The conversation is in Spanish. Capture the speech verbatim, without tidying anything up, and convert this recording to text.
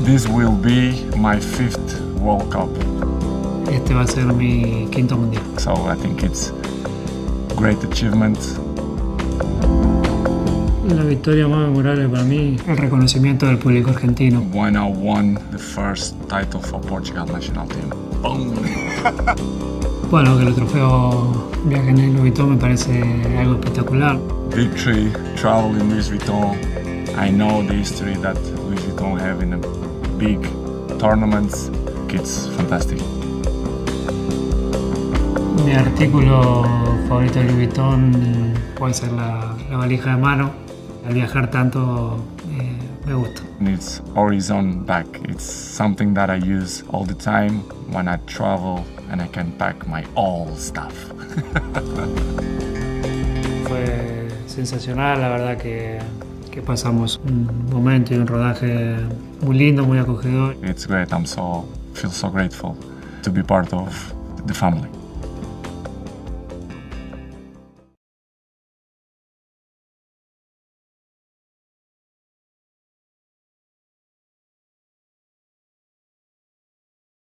This will be my fifth World Cup. Este va a ser mi quinto mundial. So I think it's great achievement. La victoria más memorable para mí, el reconocimiento del público argentino. When I won the first title for Portugal national team. Boom. Bueno, que el trofeo viaje en Louis Vuitton me parece algo espectacular. Victory, travel in Louis Vuitton. I know the history that Louis Vuitton have in a big tournaments. It's fantastic. Mi artículo favorito de Louis Vuitton puede ser la, la valija de mano. Al viajar tanto eh, me gusta. It's Horizon bag. It's something that I use all the time when I travel and I can pack my all stuff. Fue sensacional, la verdad que, que pasamos un momento y un rodaje muy lindo, muy acogedor. It's great. I'm so feel so grateful to be part of the family.